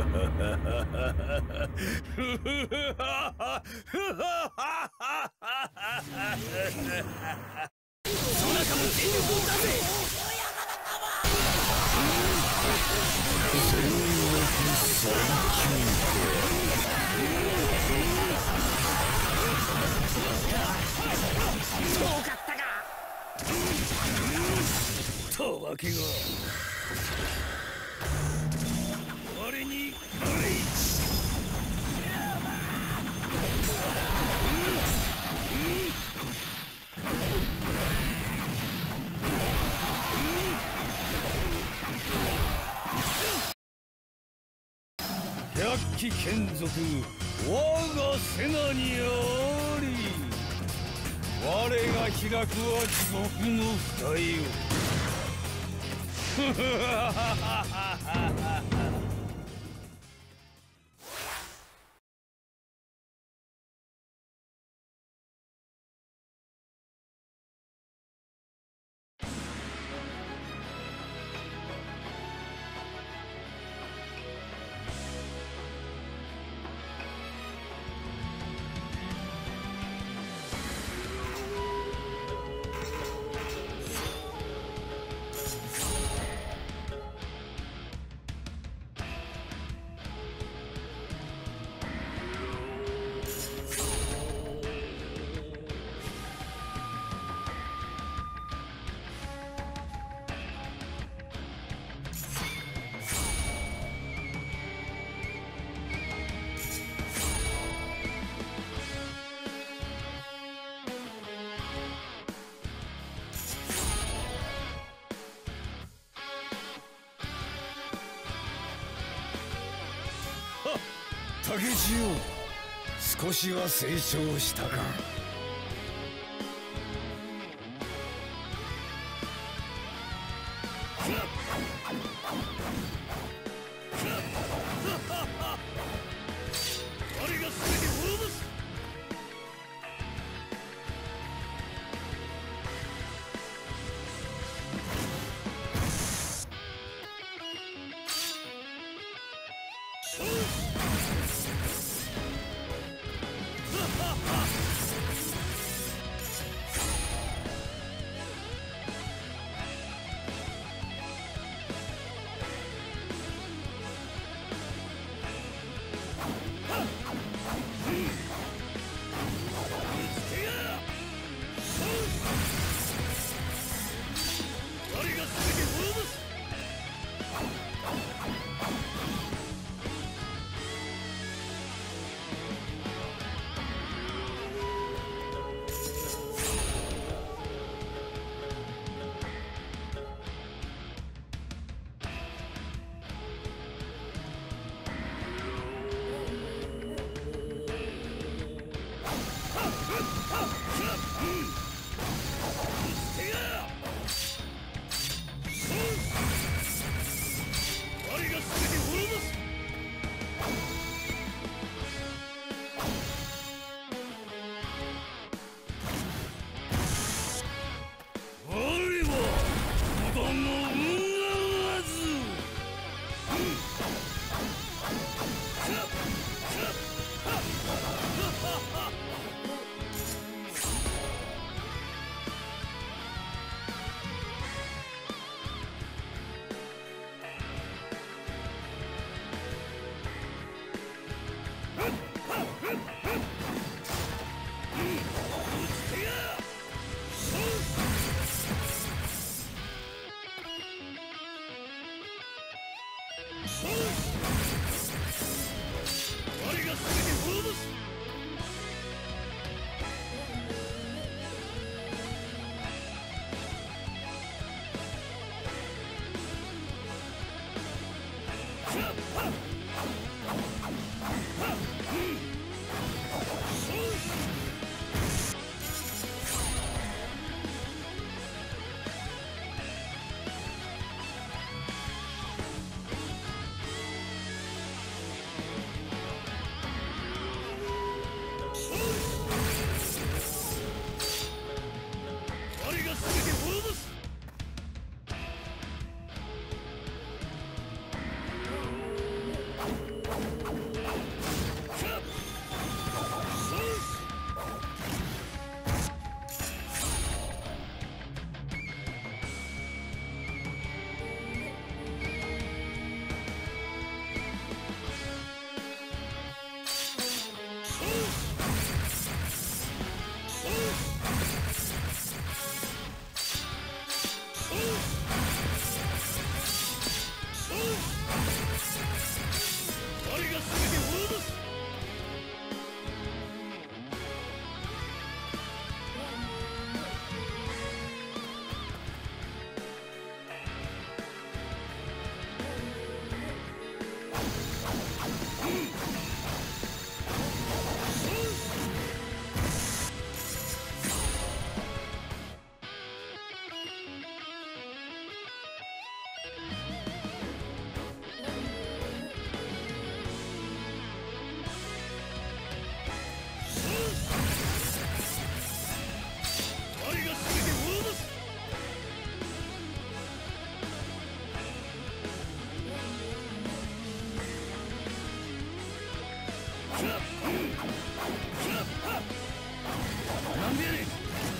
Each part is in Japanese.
そうかったか。たわけが我にあれ。百鬼剣族我が瀬名にあり。我が開くは地獄の蓋よ。竹千代、少しは成長したか。我がすべて滅ぼす。 なんでやねん。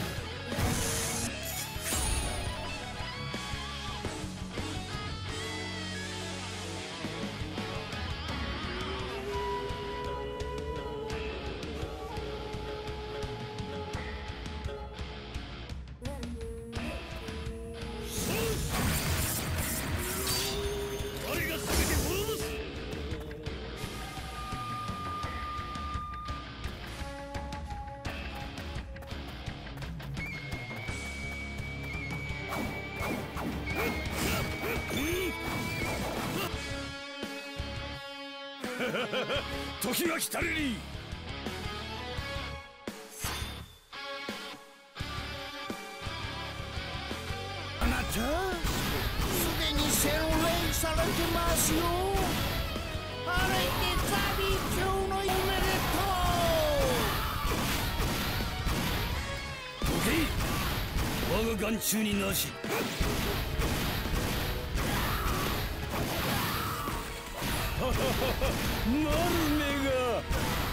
時が来たれり。 あなたすでに洗礼されてますよ。あれでザビー卿のおめでとう。 どけ、我が眼中になし。なる目が。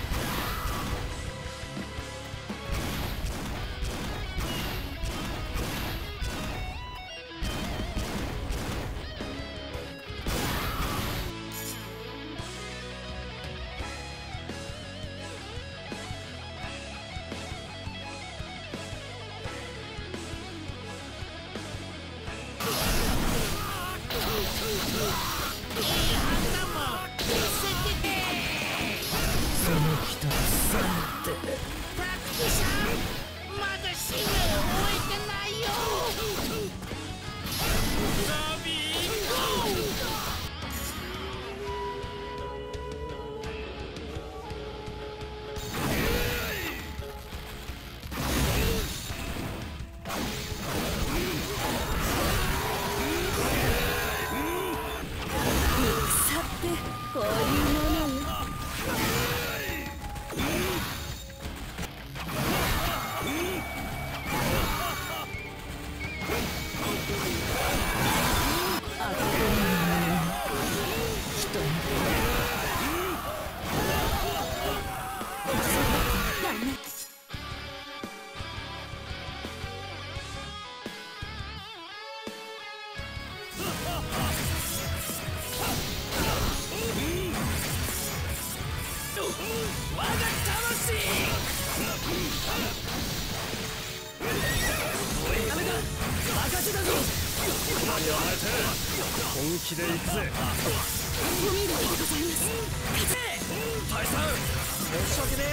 本気で行くぜ。 お見事でございます。 大佐、申し訳ね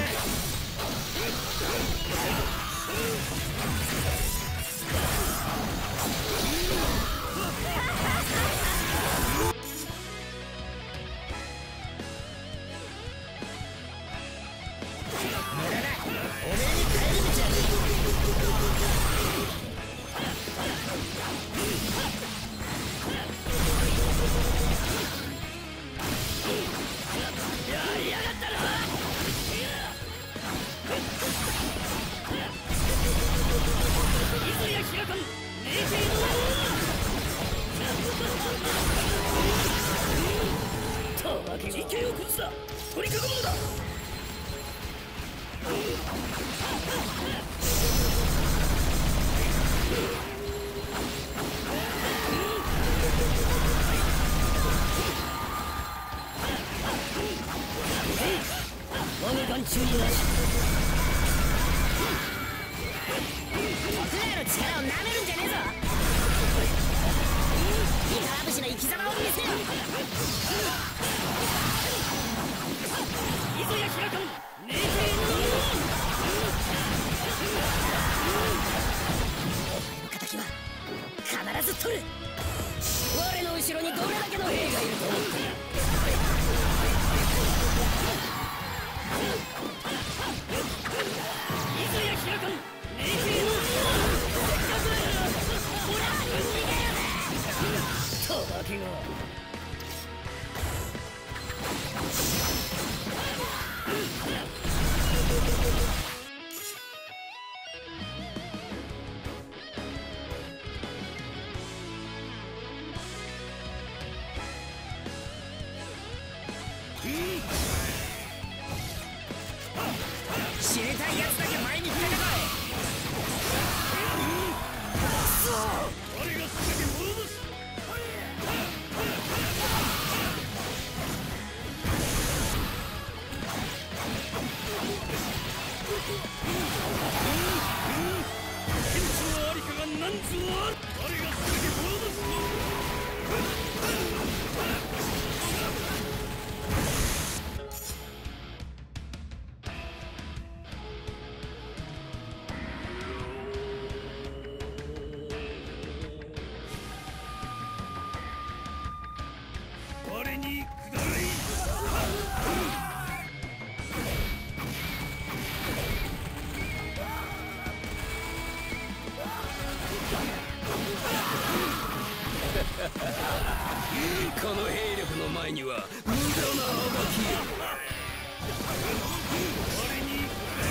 池を崩すな。取り囲むのだ。我が眼中になし。 僕らの力をなめるんじゃねえぞ。イカラブシの生き様を見せよ。 いずや開かん。ネイテ敵は必ず取る。我の後ろにどれだけの兵がいると思っている。 いずや開かん。ネイテせっかくだから。 ほら逃げよね。 たわけが。 いやつだけ前に出てこい。 我が全て滅ぼす。天地のありかが何ぞある。我が全て滅ぼす。我に下れ。 この兵力の前には無駄なあがきよ。 我に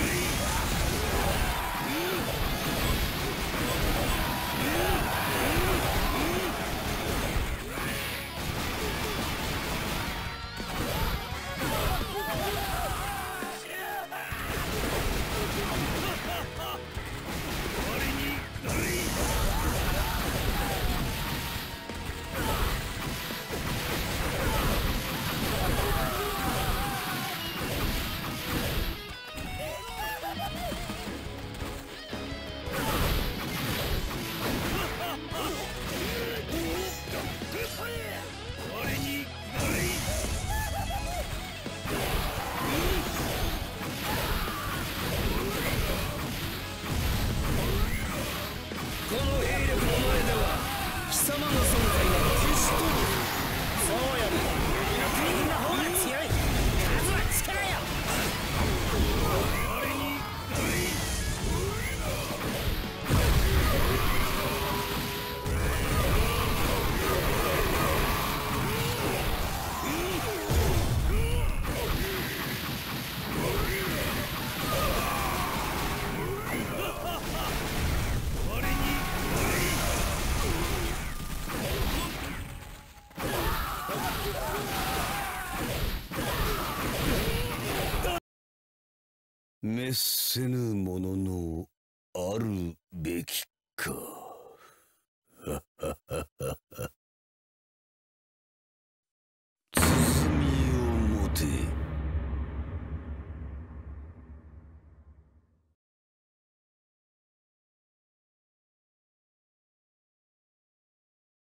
この兵力の前では貴様の存在が決してそうより国の方が強い。数は力よ。 滅せぬもののあるべきか。